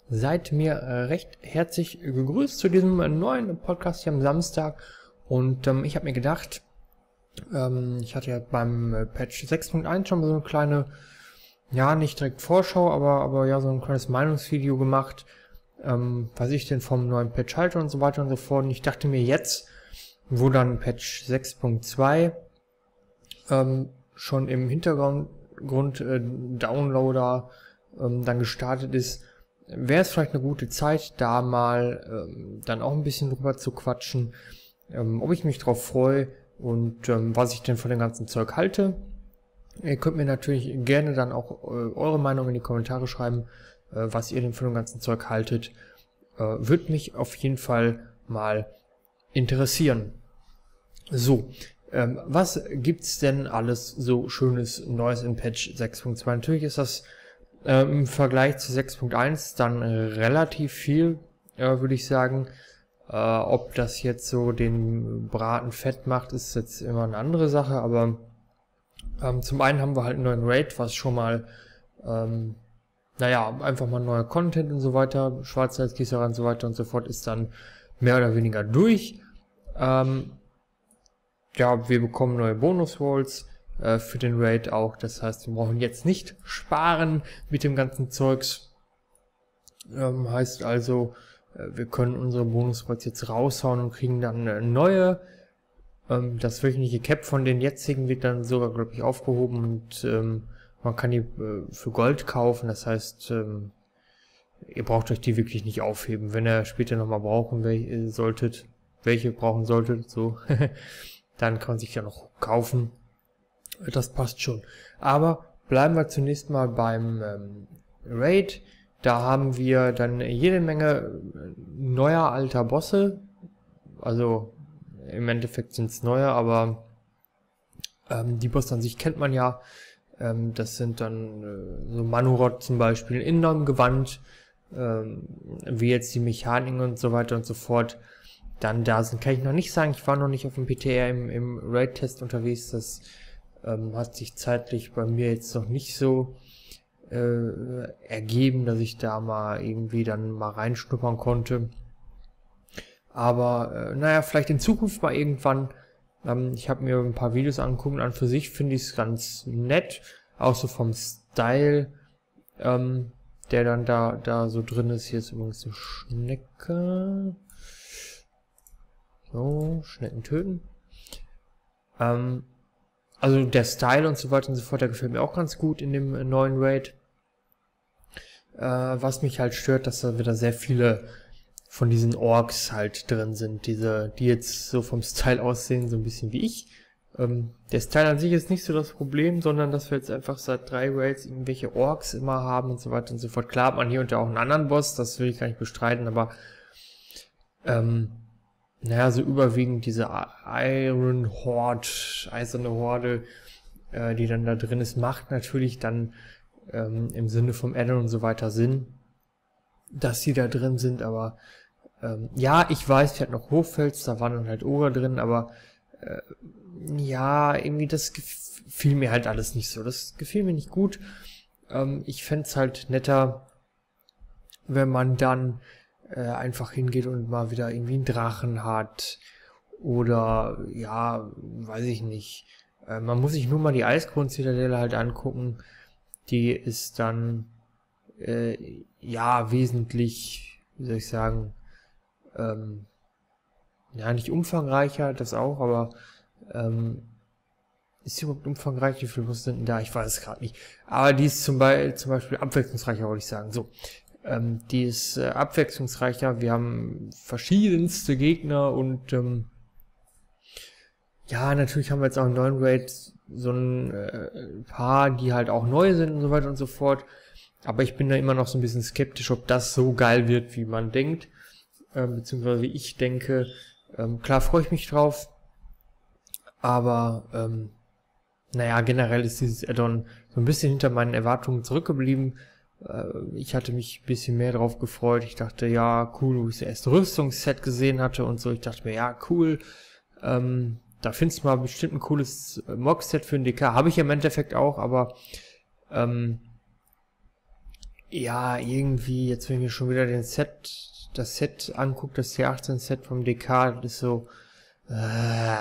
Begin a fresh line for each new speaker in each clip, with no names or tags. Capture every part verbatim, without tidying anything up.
Seid mir äh, recht herzlich gegrüßt zu diesem äh, neuen Podcast hier am Samstag. Und ähm, ich habe mir gedacht, ähm, ich hatte ja beim äh, Patch sechs Punkt eins schon so eine kleine, ja nicht direkt Vorschau, aber aber ja so ein kleines Meinungsvideo gemacht, ähm, was ich denn vom neuen Patch halte und so weiter und so fort. Und ich dachte mir jetzt, wo dann Patch sechs Punkt zwei ähm, schon im Hintergrund Grund, äh, Downloader ähm, dann gestartet ist, wäre es vielleicht eine gute Zeit, da mal ähm, dann auch ein bisschen drüber zu quatschen, ähm, ob ich mich drauf freue und ähm, was ich denn von dem ganzen Zeug halte. Ihr könnt mir natürlich gerne dann auch äh, eure Meinung in die Kommentare schreiben, äh, was ihr denn von dem ganzen Zeug haltet. Äh, würde mich auf jeden Fall mal interessieren. So, ähm, was gibt's denn alles so Schönes Neues in Patch sechs Punkt zwei? Natürlich ist das äh, im Vergleich zu sechs Punkt eins dann äh, relativ viel, äh, würde ich sagen. Äh, ob das jetzt so den Braten fett macht, ist jetzt immer eine andere Sache, aber ähm, zum einen haben wir halt einen neuen Raid, was schon mal, ähm, naja, einfach mal neuer Content und so weiter, Schwarzheitsgießerei und so weiter und so fort ist dann mehr oder weniger durch. Ähm, ja, wir bekommen neue Bonus-Walls äh, für den Raid auch, das heißt, wir brauchen jetzt nicht sparen mit dem ganzen Zeugs. Ähm, heißt also, äh, wir können unsere Bonus-Walls jetzt raushauen und kriegen dann äh, neue. Ähm, das wöchentliche Cap von den jetzigen wird dann sogar, glaube ich, aufgehoben und ähm, man kann die äh, für Gold kaufen, das heißt, ähm, ihr braucht euch die wirklich nicht aufheben. Wenn ihr später nochmal brauchen wel solltet, welche brauchen solltet, so, dann kann man sich ja noch kaufen. Das passt schon. Aber bleiben wir zunächst mal beim ähm, Raid. Da haben wir dann jede Menge neuer alter Bosse. Also im Endeffekt sind es neue, aber ähm, die Bosse an sich kennt man ja. Ähm, das sind dann äh, so Manurod zum Beispiel in neuem Gewand, ähm, wie jetzt die Mechaniken und so weiter und so fort. Dann da sind, kann ich noch nicht sagen, ich war noch nicht auf dem P T R im, im Raid-Test unterwegs, das ähm, hat sich zeitlich bei mir jetzt noch nicht so äh, ergeben, dass ich da mal irgendwie dann mal reinschnuppern konnte. Aber äh, naja, vielleicht in Zukunft mal irgendwann. Ähm, ich habe mir ein paar Videos angeguckt und an für sich finde ich es ganz nett, auch so vom Style, ähm, der dann da, da so drin ist. Hier ist übrigens eine Schnecke. So, Schnecken töten. Ähm, also der Style und so weiter und so fort, der gefällt mir auch ganz gut in dem äh, neuen Raid. Äh, was mich halt stört, dass da wieder sehr viele von diesen Orks halt drin sind, diese, die jetzt so vom Style aussehen, so ein bisschen wie ich. Ähm, der Style an sich ist nicht so das Problem, sondern dass wir jetzt einfach seit drei Raids irgendwelche Orks immer haben und so weiter und so fort. Klar hat man hier und da auch einen anderen Boss, das will ich gar nicht bestreiten, aber ähm, naja, so überwiegend diese Iron Horde, eiserne Horde, äh, die dann da drin ist, macht natürlich dann ähm, im Sinne vom Addon und so weiter Sinn, dass sie da drin sind, aber ähm, ja, ich weiß, ich hatte noch Hochfels, da waren dann halt Ogre drin, aber äh, ja, irgendwie das gefiel mir halt alles nicht so, das gefiel mir nicht gut. Ähm, ich fände es halt netter, wenn man dann äh, einfach hingeht und mal wieder irgendwie einen Drachen hat oder ja, weiß ich nicht. Äh, man muss sich nur mal die Eiskron-Zitadelle halt angucken, die ist dann äh, ja wesentlich, wie soll ich sagen, ähm, ja nicht umfangreicher, das auch, aber ähm, ist sie überhaupt umfangreich? Wie viele Bosse sind denn da? Ich weiß es gerade nicht. Aber die ist zum, Be zum Beispiel abwechslungsreicher, wollte ich sagen. So, ähm, die ist äh, abwechslungsreicher. Wir haben verschiedenste Gegner und ähm, ja, natürlich haben wir jetzt auch im neuen Raid so ein äh, paar, die halt auch neu sind und so weiter und so fort. Aber ich bin da immer noch so ein bisschen skeptisch, ob das so geil wird, wie man denkt, äh, beziehungsweise wie ich denke. Ähm, klar freue ich mich drauf, aber ähm, naja, generell ist dieses Add-on so ein bisschen hinter meinen Erwartungen zurückgeblieben. Äh, ich hatte mich ein bisschen mehr drauf gefreut. Ich dachte, ja, cool, wo ich das erste Rüstungsset gesehen hatte und so. Ich dachte mir, ja, cool, ähm, da findest du mal bestimmt ein cooles Mock-Set für ein D K. Habe ich im Endeffekt auch, aber ähm, ja, irgendwie, jetzt wenn ich mir schon wieder den Set, das Set anguckt, das T achtzehn Set vom D K, das ist so, äh,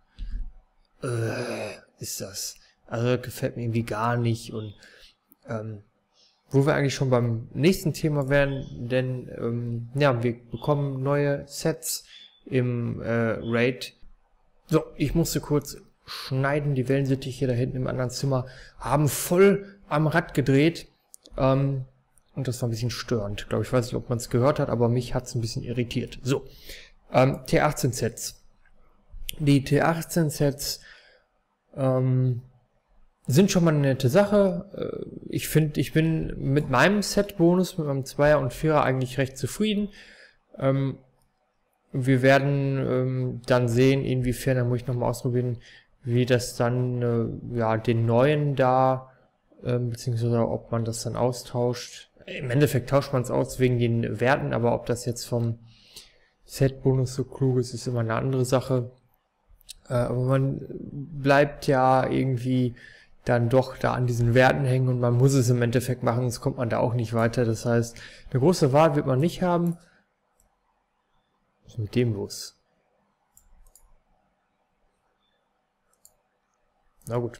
äh, ist das. Also das gefällt mir irgendwie gar nicht und, ähm, wo wir eigentlich schon beim nächsten Thema wären, denn, ähm, ja, wir bekommen neue Sets im, äh, Raid. So, ich musste kurz schneiden, die Wellensittiche da hinten im anderen Zimmer haben voll am Rad gedreht, ähm, und das war ein bisschen störend, glaube ich. Ich weiß nicht, ob man es gehört hat, aber mich hat es ein bisschen irritiert. So, ähm, T achtzehn Sets. Die T achtzehn Sets ähm, sind schon mal eine nette Sache. Ich finde, ich bin mit meinem Set-Bonus, mit meinem Zweier und Vierer eigentlich recht zufrieden. Ähm, wir werden ähm, dann sehen, inwiefern, da muss ich nochmal ausprobieren, wie das dann, äh, ja, den neuen da, äh, beziehungsweise ob man das dann austauscht. Im Endeffekt tauscht man es aus wegen den Werten, aber ob das jetzt vom Set-Bonus so klug ist, ist immer eine andere Sache. Äh, aber man bleibt ja irgendwie dann doch da an diesen Werten hängen und man muss es im Endeffekt machen, sonst kommt man da auch nicht weiter. Das heißt, eine große Wahl wird man nicht haben. Was ist mit dem los? Na gut.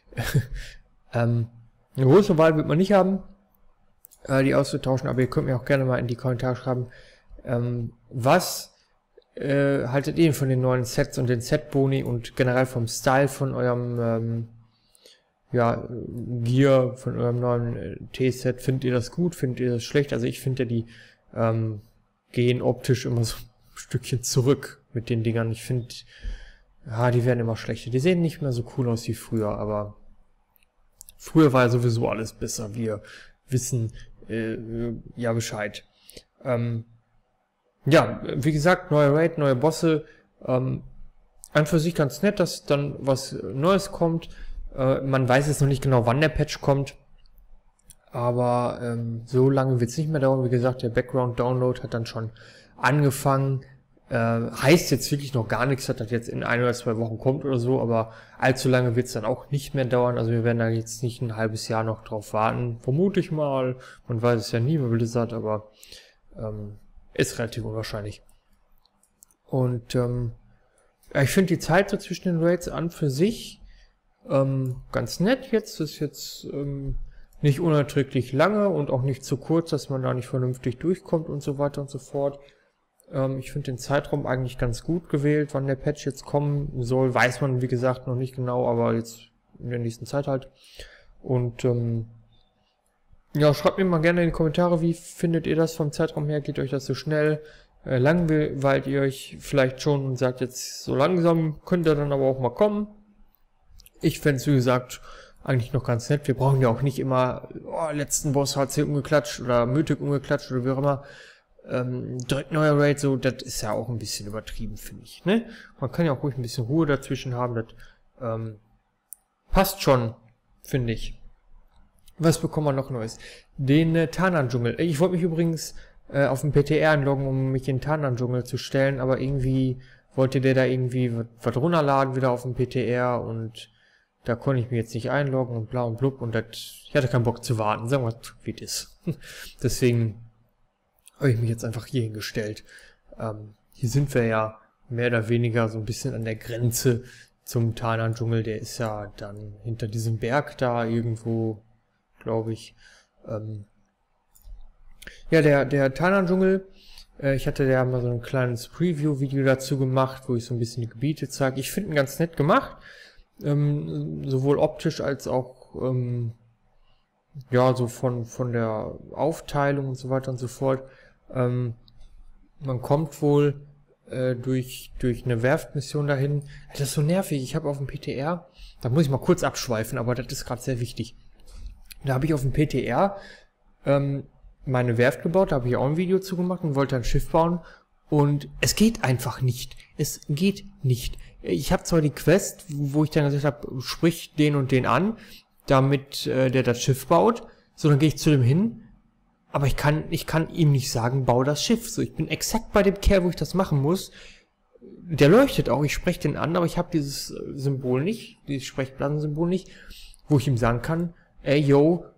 ähm, eine große Wahl wird man nicht haben, äh, die auszutauschen, aber ihr könnt mir auch gerne mal in die Kommentare schreiben, ähm, was äh, haltet ihr von den neuen Sets und den Set-Boni und generell vom Style von eurem ähm, ja, Gear, von eurem neuen äh, T-Set. Findet ihr das gut? Findet ihr das schlecht? Also ich finde, die ähm, gehen optisch immer so ein Stückchen zurück mit den Dingern. Ich finde, ja, die werden immer schlechter. Die sehen nicht mehr so cool aus wie früher, aber früher war ja sowieso alles besser. Wir wissen äh, ja Bescheid. Ähm, ja, wie gesagt, neue Raid, neue Bosse. Ähm, an für sich ganz nett, dass dann was Neues kommt. Äh, man weiß jetzt noch nicht genau, wann der Patch kommt. Aber ähm, so lange wird es nicht mehr dauern. Wie gesagt, der Background-Download hat dann schon angefangen. Äh, heißt jetzt wirklich noch gar nichts, dass das jetzt in ein oder zwei Wochen kommt oder so. Aber allzu lange wird es dann auch nicht mehr dauern. Also wir werden da jetzt nicht ein halbes Jahr noch drauf warten. Vermute ich mal. Man weiß es ja nie bei Blizzard, aber ähm, ist relativ unwahrscheinlich. Und ähm, ja, ich finde die Zeit so zwischen den Raids an für sich ähm, ganz nett jetzt. Ist jetzt ähm, nicht unerträglich lange und auch nicht zu kurz, dass man da nicht vernünftig durchkommt und so weiter und so fort. Ähm, ich finde den Zeitraum eigentlich ganz gut gewählt, wann der Patch jetzt kommen soll. Weiß man, wie gesagt, noch nicht genau, aber jetzt in der nächsten Zeit halt. Und ähm, ja, schreibt mir mal gerne in die Kommentare, wie findet ihr das vom Zeitraum her? Geht euch das so schnell? Äh, langweilt ihr euch vielleicht schon und sagt jetzt, so langsam könnt ihr dann aber auch mal kommen? Ich fände es, wie gesagt, eigentlich noch ganz nett. Wir brauchen ja auch nicht immer, oh, letzten Boss H C umgeklatscht oder Mythic umgeklatscht oder wie auch immer. Ähm, direkt neuer Raid, so, das ist ja auch ein bisschen übertrieben, finde ich, ne? Man kann ja auch ruhig ein bisschen Ruhe dazwischen haben, das ähm, passt schon, finde ich. Was bekommen wir noch Neues? Den äh, Tannan-Dschungel. Ich wollte mich übrigens äh, auf den P T R einloggen, um mich in den Tannan-Dschungel zu stellen, aber irgendwie wollte der da irgendwie was runterladen wieder auf dem P T R und da konnte ich mich jetzt nicht einloggen und bla und blub und das, ich hatte keinen Bock zu warten, sagen wir mal, wie das. Deswegen habe ich mich jetzt einfach hier hingestellt. Ähm, hier sind wir ja mehr oder weniger so ein bisschen an der Grenze zum Tannan-Dschungel. Der ist ja dann hinter diesem Berg da irgendwo, glaube ich. Ähm ja, der, der Tannan-Dschungel, äh, ich hatte ja mal so ein kleines Preview-Video dazu gemacht, wo ich so ein bisschen die Gebiete zeige. Ich finde ihn ganz nett gemacht. Ähm, sowohl optisch als auch ähm, ja, so von, von der Aufteilung und so weiter und so fort. Ähm, man kommt wohl äh, durch, durch eine Werftmission dahin. Das ist so nervig. Ich habe auf dem P T R, da muss ich mal kurz abschweifen, aber das ist gerade sehr wichtig. Da habe ich auf dem P T R ähm, meine Werft gebaut, da habe ich auch ein Video zu gemacht und wollte ein Schiff bauen. Und es geht einfach nicht. Es geht nicht. Ich habe zwar die Quest, wo ich dann gesagt habe, sprich den und den an, damit äh, der das Schiff baut. So, dann gehe ich zu dem hin. Aber ich kann, ich kann ihm nicht sagen, bau das Schiff. So, ich bin exakt bei dem Kerl, wo ich das machen muss. Der leuchtet auch, ich spreche den an, aber ich habe dieses Symbol nicht, dieses Sprechblasensymbol nicht, wo ich ihm sagen kann, ey, yo,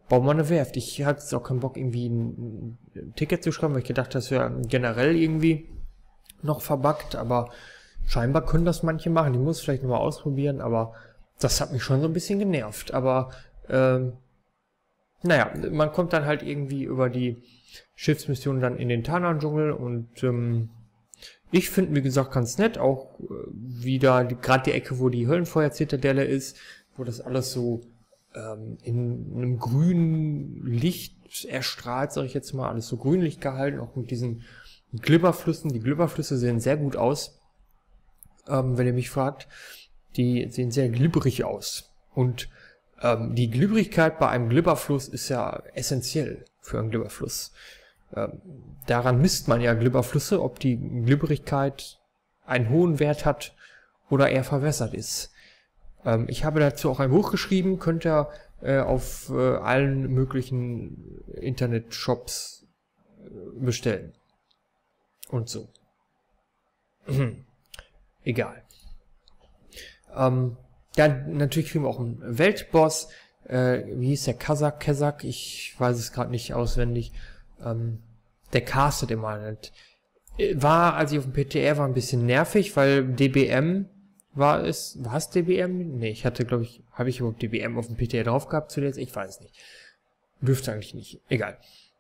bau mal eine Werft. Ich hatte jetzt auch keinen Bock, irgendwie ein, ein Ticket zu schreiben, weil ich gedacht, das wäre generell irgendwie noch verbuggt, aber scheinbar können das manche machen. Ich muss vielleicht nochmal ausprobieren, aber das hat mich schon so ein bisschen genervt. Aber, ähm, naja, man kommt dann halt irgendwie über die Schiffsmission dann in den Tannan-Dschungel und, ähm, ich finde, wie gesagt, ganz nett, auch äh, wieder gerade die Ecke, wo die Höllenfeuer-Zitadelle ist, wo das alles so ähm, in einem grünen Licht erstrahlt, sage ich jetzt mal, alles so grünlich gehalten, auch mit diesen Glibberflüssen. Die Glibberflüsse sehen sehr gut aus, ähm, wenn ihr mich fragt. Die sehen sehr glibberig aus. Und ähm, die Glibberigkeit bei einem Glibberfluss ist ja essentiell für einen Glibberfluss. Ähm, daran misst man ja Glibberflüsse, ob die Glibberigkeit einen hohen Wert hat oder eher verwässert ist. Ähm, ich habe dazu auch ein Buch geschrieben, könnt ihr äh, auf äh, allen möglichen Internetshops äh, bestellen. Und so. Egal. Ähm, ja, natürlich kriegen wir auch einen Weltboss. Äh, wie hieß der? Kazak, Kazak? Ich weiß es gerade nicht auswendig. Ähm, der castet immer nicht. War, als ich auf dem P T R war, ein bisschen nervig, weil D B M war es. War es D B M? Nee, ich hatte, glaube ich, habe ich überhaupt D B M auf dem P T R drauf gehabt zuletzt? Ich weiß es nicht. Dürfte eigentlich nicht. Egal.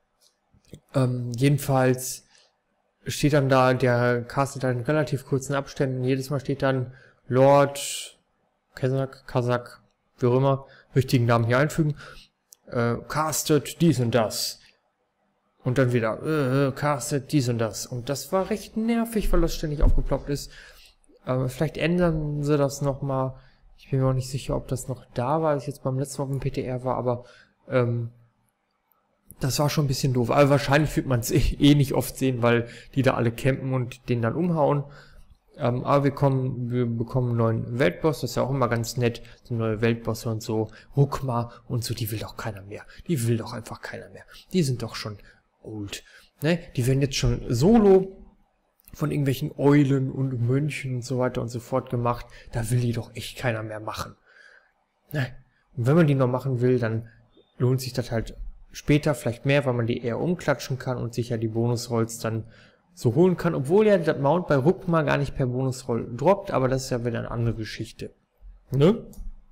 Ähm, jedenfalls steht dann da, der castet dann in relativ kurzen Abständen. Jedes Mal steht dann Lord Kazak, Kazak, wie auch immer, richtigen Namen hier einfügen. Äh, castet dies und das. Und dann wieder, äh, castet dies und das. Und das war recht nervig, weil das ständig aufgeploppt ist. Aber vielleicht ändern sie das nochmal. Ich bin mir auch nicht sicher, ob das noch da war, als ich jetzt beim letzten Mal auf dem P T R war, aber ähm, das war schon ein bisschen doof. Aber wahrscheinlich wird man es eh, eh nicht oft sehen, weil die da alle campen und den dann umhauen. Ähm, aber wir kommen, wir bekommen einen neuen Weltboss, das ist ja auch immer ganz nett, so neue Weltbosse und so. Rukma und so, die will doch keiner mehr. Die will doch einfach keiner mehr. Die sind doch schon old. Ne? Die werden jetzt schon solo von irgendwelchen Eulen und Mönchen und so weiter und so fort gemacht. Da will die doch echt keiner mehr machen. Ne? Und wenn man die noch machen will, dann lohnt sich das halt später vielleicht mehr, weil man die eher umklatschen kann und sich ja die Bonusrolls dann so holen kann, obwohl ja das Mount bei Rukma gar nicht per Bonusroll droppt, aber das ist ja wieder eine andere Geschichte. Ne?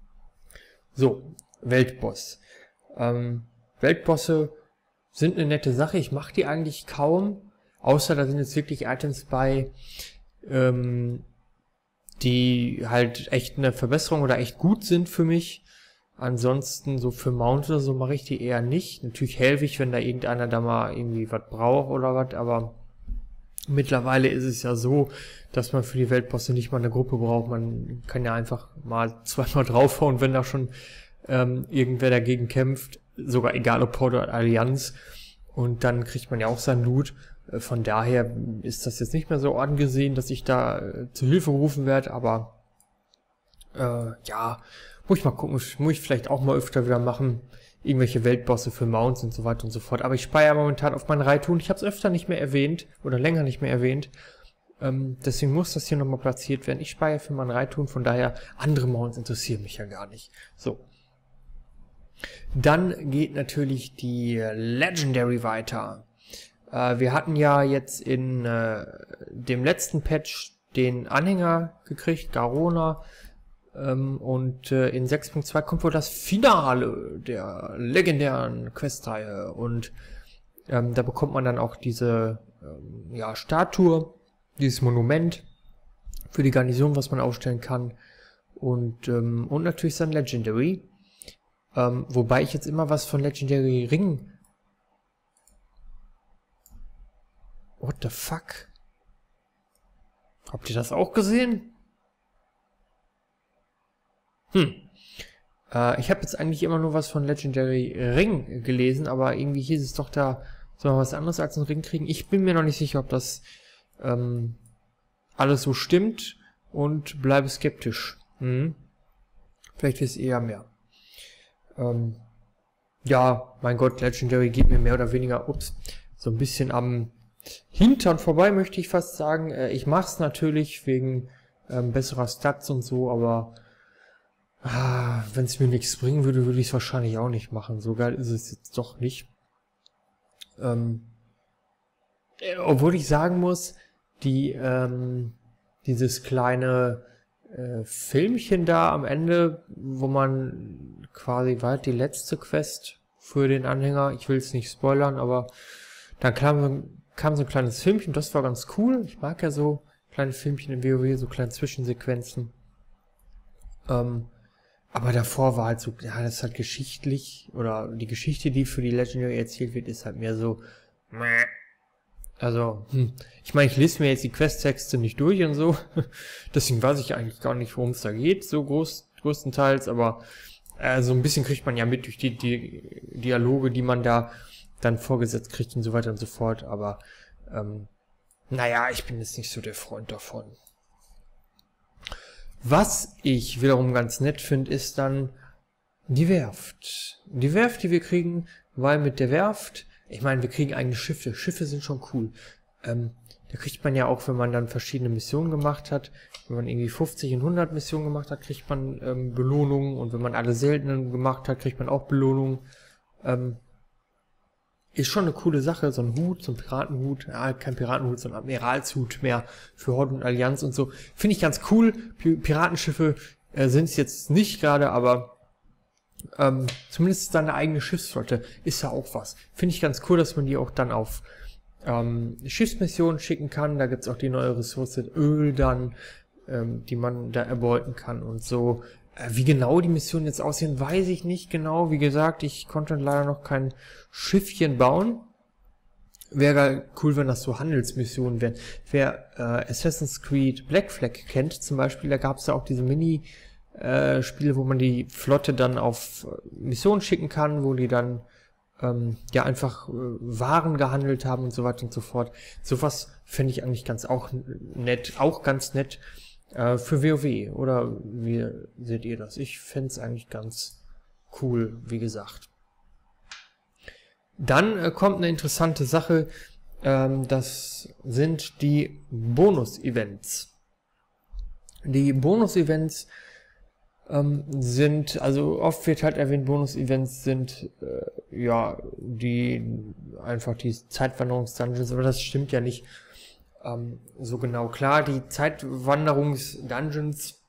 So, Weltboss. Ähm, Weltbosse sind eine nette Sache, ich mache die eigentlich kaum, außer da sind jetzt wirklich Items bei, ähm, die halt echt eine Verbesserung oder echt gut sind für mich. Ansonsten so für Mount oder so mache ich die eher nicht. Natürlich helfe ich, wenn da irgendeiner da mal irgendwie was braucht oder was, aber mittlerweile ist es ja so, dass man für die Weltbosse nicht mal eine Gruppe braucht. Man kann ja einfach mal zweimal draufhauen, wenn da schon ähm, irgendwer dagegen kämpft. Sogar egal ob Horde oder Allianz. Und dann kriegt man ja auch sein Loot. Von daher ist das jetzt nicht mehr so angesehen, dass ich da äh, zu Hilfe gerufen werde. Aber äh, ja, muss ich mal gucken. Muss ich vielleicht auch mal öfter wieder machen. Irgendwelche Weltbosse für Mounts und so weiter und so fort. Aber ich speiere momentan auf meinen Reithuhn. Ich habe es öfter nicht mehr erwähnt oder länger nicht mehr erwähnt. Ähm, deswegen muss das hier nochmal platziert werden. Ich speiere für meinen Reithuhn. Von daher, andere Mounts interessieren mich ja gar nicht. So. Dann geht natürlich die Legendary weiter. Äh, wir hatten ja jetzt in äh, dem letzten Patch den Anhänger gekriegt, Garona. Ähm, und äh, in sechs Punkt zwei kommt wohl das Finale der legendären Questreihe. Und ähm, da bekommt man dann auch diese ähm, ja, Statue, dieses Monument für die Garnison, was man aufstellen kann. Und, ähm, und natürlich sein Legendary. Ähm, wobei ich jetzt immer was von Legendary Ring... What the fuck? Habt ihr das auch gesehen? Hm. Äh, ich habe jetzt eigentlich immer nur was von Legendary Ring gelesen, aber irgendwie hieß es doch, da soll man was anderes als einen Ring kriegen. Ich bin mir noch nicht sicher, ob das ähm, alles so stimmt und bleibe skeptisch. Hm. Vielleicht ist es eher mehr. Ähm, ja, mein Gott, Legendary geht mir mehr oder weniger, ups, so ein bisschen am Hintern vorbei, möchte ich fast sagen. Äh, ich mache es natürlich wegen ähm, besserer Stats und so, aber Ah, wenn es mir nichts bringen würde, würde ich es wahrscheinlich auch nicht machen. So geil ist es jetzt doch nicht. Ähm, äh, obwohl ich sagen muss, die, ähm, dieses kleine äh, Filmchen da am Ende, wo man quasi war die letzte Quest für den Anhänger. Ich will es nicht spoilern, aber dann kam so, kam so ein kleines Filmchen, das war ganz cool. Ich mag ja so kleine Filmchen in WoW, so kleine Zwischensequenzen. Ähm, aber davor war halt so, ja, das ist halt geschichtlich, oder die Geschichte, die für die Legendary erzählt wird, ist halt mehr so, meh. Also, hm. Ich meine, ich lese mir jetzt die Questtexte nicht durch und so, deswegen weiß ich eigentlich gar nicht, worum es da geht, so groß, größtenteils, aber äh, so ein bisschen kriegt man ja mit durch die, die Dialoge, die man da dann vorgesetzt kriegt und so weiter und so fort, aber ähm, naja, ich bin jetzt nicht so der Freund davon. Was ich wiederum ganz nett finde, ist dann die Werft. Die Werft, die wir kriegen, weil mit der Werft, ich meine, wir kriegen eigene Schiffe. Schiffe sind schon cool. Ähm, da kriegt man ja auch, wenn man dann verschiedene Missionen gemacht hat, wenn man irgendwie fünfzig und hundert Missionen gemacht hat, kriegt man ähm, Belohnungen, und wenn man alle seltenen gemacht hat, kriegt man auch Belohnungen. Ähm, Ist schon eine coole Sache, so ein Hut, so ein Piratenhut, ja, kein Piratenhut, so ein Admiralshut mehr für Horde und Allianz und so. Finde ich ganz cool. P Piratenschiffe äh, sind es jetzt nicht gerade, aber ähm, zumindest ist da eine eigene Schiffsflotte. Ist ja auch was. Finde ich ganz cool, dass man die auch dann auf ähm, Schiffsmissionen schicken kann. Da gibt's auch die neue Ressource Öl dann, ähm, die man da erbeuten kann und so. Wie genau die Missionen jetzt aussehen, weiß ich nicht genau. Wie gesagt, ich konnte leider noch kein Schiffchen bauen. Wäre cool, wenn das so Handelsmissionen wären. Wer äh, Assassin's Creed Black Flag kennt zum Beispiel, da gab es ja auch diese Mini-Spiele, äh, wo man die Flotte dann auf Missionen schicken kann, wo die dann ähm, ja einfach äh, Waren gehandelt haben und so weiter und so fort. Sowas fände ich eigentlich ganz auch nett, auch ganz nett. Für WoW, oder wie seht ihr das? Ich fände es eigentlich ganz cool, wie gesagt. Dann äh, kommt eine interessante Sache, ähm, das sind die Bonus-Events. Die Bonus-Events ähm, sind, also oft wird halt erwähnt, Bonus-Events sind äh, ja die einfach die Zeitwanderungs-Dungeons, aber das stimmt ja nicht Ähm, so genau. Klar, die Zeitwanderungs-Dungeons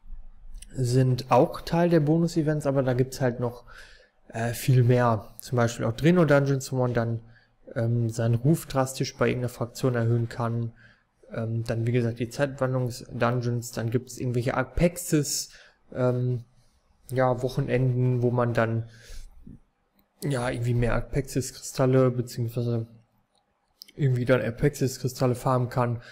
sind auch Teil der Bonus-Events, aber da gibt's halt noch äh, viel mehr. Zum Beispiel auch Dreno-Dungeons, wo man dann ähm, seinen Ruf drastisch bei irgendeiner Fraktion erhöhen kann. Ähm, dann, wie gesagt, die Zeitwanderungs-Dungeons. Dann gibt's irgendwelche Apexes, ähm, ja, Wochenenden, wo man dann ja irgendwie mehr Apexis-Kristalle beziehungsweise irgendwie dann Apexis-Kristalle farmen kann.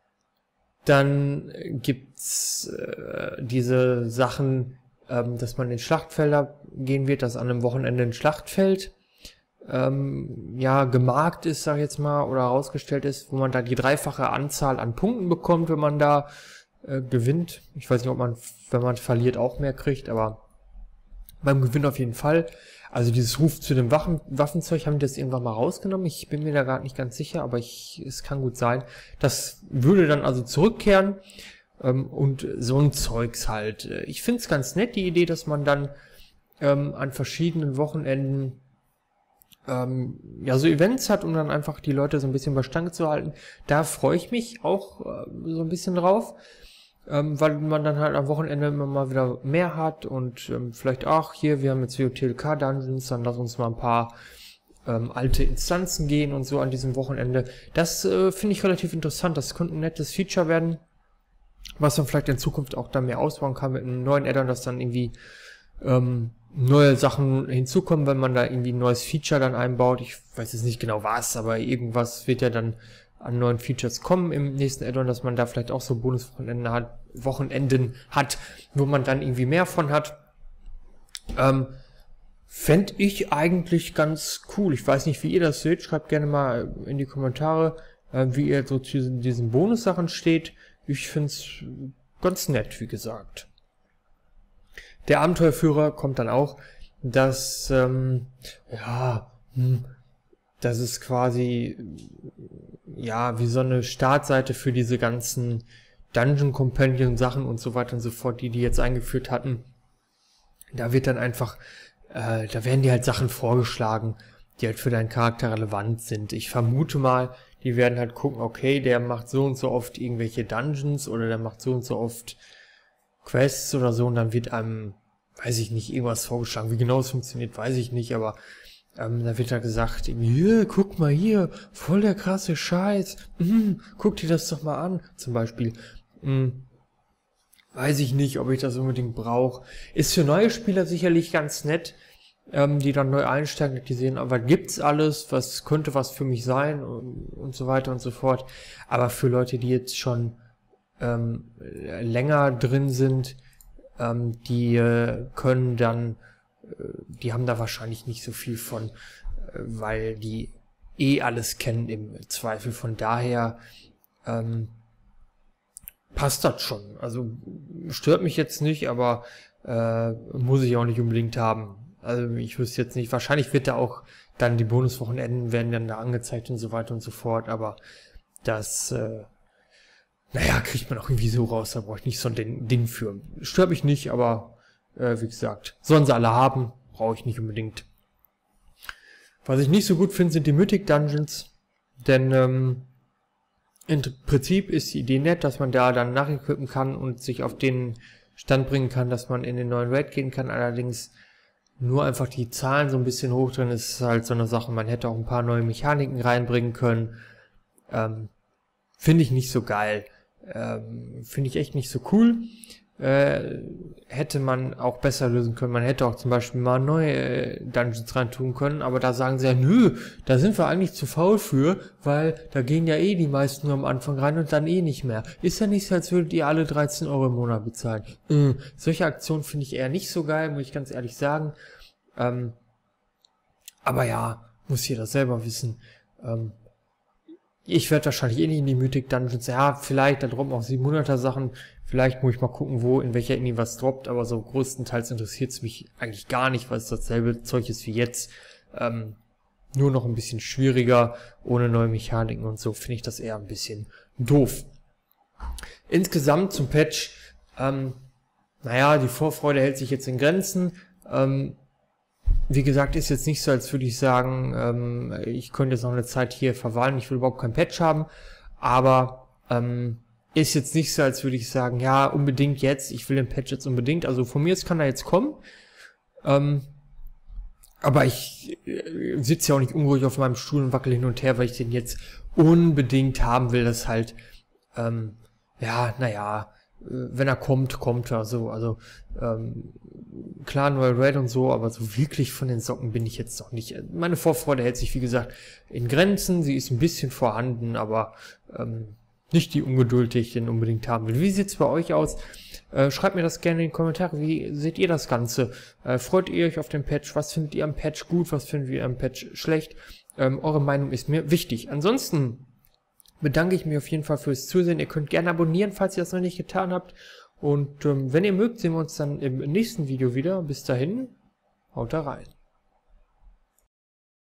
Dann gibt's äh, diese Sachen, ähm, dass man in Schlachtfelder gehen wird, dass an einem Wochenende ein Schlachtfeld ähm, ja gemarkt ist, sag ich jetzt mal, oder herausgestellt ist, wo man da die dreifache Anzahl an Punkten bekommt, wenn man da äh, gewinnt. Ich weiß nicht, ob man, wenn man verliert, auch mehr kriegt, aber beim Gewinn auf jeden Fall. Also dieses Ruf zu dem Waffen, Waffenzeug haben die das irgendwann mal rausgenommen. Ich bin mir da gerade nicht ganz sicher, aber ich, es kann gut sein. Das würde dann also zurückkehren ähm, und so ein Zeugs halt. Ich finde es ganz nett, die Idee, dass man dann ähm, an verschiedenen Wochenenden ähm, ja so Events hat, um dann einfach die Leute so ein bisschen bei Stange zu halten. Da freue ich mich auch äh, so ein bisschen drauf. Ähm, weil man dann halt am Wochenende immer mal wieder mehr hat und ähm, vielleicht auch hier, wir haben jetzt W O T L K Dungeons, dann lass uns mal ein paar ähm, alte Instanzen gehen und so an diesem Wochenende. Das äh, finde ich relativ interessant, das könnte ein nettes Feature werden, was man vielleicht in Zukunft auch dann mehr ausbauen kann mit einem neuen Add-on, dass dann irgendwie ähm, neue Sachen hinzukommen, wenn man da irgendwie ein neues Feature dann einbaut. Ich weiß jetzt nicht genau was, aber irgendwas wird ja dann an neuen Features kommen im nächsten Add-on, dass man da vielleicht auch so Bonuswochenenden hat, Wochenenden hat, wo man dann irgendwie mehr von hat. Ähm, Fände ich eigentlich ganz cool. Ich weiß nicht, wie ihr das seht. Schreibt gerne mal in die Kommentare, äh, wie ihr so zu diesen, diesen Bonussachen steht. Ich finde es ganz nett, wie gesagt. Der Abenteuerführer kommt dann auch, dass, ähm, ja, hm, das ist quasi ja wie so eine Startseite für diese ganzen Dungeon Companion Sachen und so weiter und so fort, die die jetzt eingeführt hatten. Da wird dann einfach, äh, da werden dir halt Sachen vorgeschlagen, die halt für deinen Charakter relevant sind. Ich vermute mal, die werden halt gucken, okay, der macht so und so oft irgendwelche Dungeons oder der macht so und so oft Quests oder so und dann wird einem, weiß ich nicht, irgendwas vorgeschlagen. Wie genau es funktioniert, weiß ich nicht, aber ähm, da wird da gesagt, hier, guck mal hier, voll der krasse Scheiß, mm, guck dir das doch mal an, zum Beispiel. Mm, weiß ich nicht, ob ich das unbedingt brauche. Ist für neue Spieler sicherlich ganz nett, ähm, die dann neu einsteigen, die sehen, aber gibt's alles, was könnte was für mich sein und, und so weiter und so fort. Aber für Leute, die jetzt schon ähm, länger drin sind, ähm, die äh, können dann, äh, die haben da wahrscheinlich nicht so viel von, äh, weil die eh alles kennen im Zweifel. Von daher ähm, passt das schon. Also stört mich jetzt nicht, aber äh, muss ich auch nicht unbedingt haben. Also ich wüsste jetzt nicht, wahrscheinlich wird da auch dann die Bonuswochenenden werden dann da angezeigt und so weiter und so fort, aber das, äh, naja, kriegt man auch irgendwie so raus, da brauche ich nicht so ein Ding für. Stört mich nicht, aber äh, wie gesagt, sollen sie alle haben, brauche ich nicht unbedingt. Was ich nicht so gut finde, sind die Mythic Dungeons, denn ähm, im Prinzip ist die Idee nett, dass man da dann nachequippen kann und sich auf den Stand bringen kann, dass man in den neuen Raid gehen kann, allerdings nur einfach die Zahlen so ein bisschen hoch drin ist halt so eine Sache. Man hätte auch ein paar neue Mechaniken reinbringen können. Ähm, Finde ich nicht so geil. Ähm, Finde ich echt nicht so cool. Äh, hätte man auch besser lösen können. Man hätte auch zum Beispiel mal neue äh, Dungeons reintun können, aber da sagen sie ja, nö, da sind wir eigentlich zu faul für, weil da gehen ja eh die meisten nur am Anfang rein und dann eh nicht mehr. Ist ja nicht so, als würdet ihr alle dreizehn Euro im Monat bezahlen. Äh, solche Aktionen finde ich eher nicht so geil, muss ich ganz ehrlich sagen. Ähm, aber ja, muss jeder selber wissen. Ähm, Ich werde wahrscheinlich eh nicht in die Mythic Dungeons. Ja, vielleicht, da droppen auch siebenhunderter Sachen. Vielleicht muss ich mal gucken, wo, in welcher Indie was droppt. Aber so größtenteils interessiert es mich eigentlich gar nicht, weil es dasselbe Zeug ist wie jetzt. Ähm, nur noch ein bisschen schwieriger, ohne neue Mechaniken und so, finde ich das eher ein bisschen doof. Insgesamt zum Patch, ähm, naja, die Vorfreude hält sich jetzt in Grenzen. Ähm, Wie gesagt, ist jetzt nicht so, als würde ich sagen, ähm, ich könnte jetzt noch eine Zeit hier verweilen, ich will überhaupt kein Patch haben, aber ähm, ist jetzt nicht so, als würde ich sagen, ja, unbedingt jetzt, ich will den Patch jetzt unbedingt, also von mir aus kann er jetzt kommen, ähm, aber ich äh, sitze ja auch nicht unruhig auf meinem Stuhl und wackel hin und her, weil ich den jetzt unbedingt haben will, das halt, ähm, ja, naja, wenn er kommt, kommt er so, also ähm, klar, neuer Raid und so, aber so wirklich von den Socken bin ich jetzt noch nicht. Meine Vorfreude hält sich, wie gesagt, in Grenzen, sie ist ein bisschen vorhanden, aber ähm, nicht die Ungeduld, die ich denn unbedingt haben will. Wie sieht's bei euch aus? Äh, schreibt mir das gerne in die Kommentare, wie seht ihr das Ganze? Äh, freut ihr euch auf den Patch? Was findet ihr am Patch gut? Was findet ihr am Patch schlecht? Ähm, eure Meinung ist mir wichtig. Ansonsten bedanke ich mich auf jeden Fall fürs Zusehen. Ihr könnt gerne abonnieren, falls ihr das noch nicht getan habt. Und ähm, wenn ihr mögt, sehen wir uns dann im nächsten Video wieder. Bis dahin, haut da rein.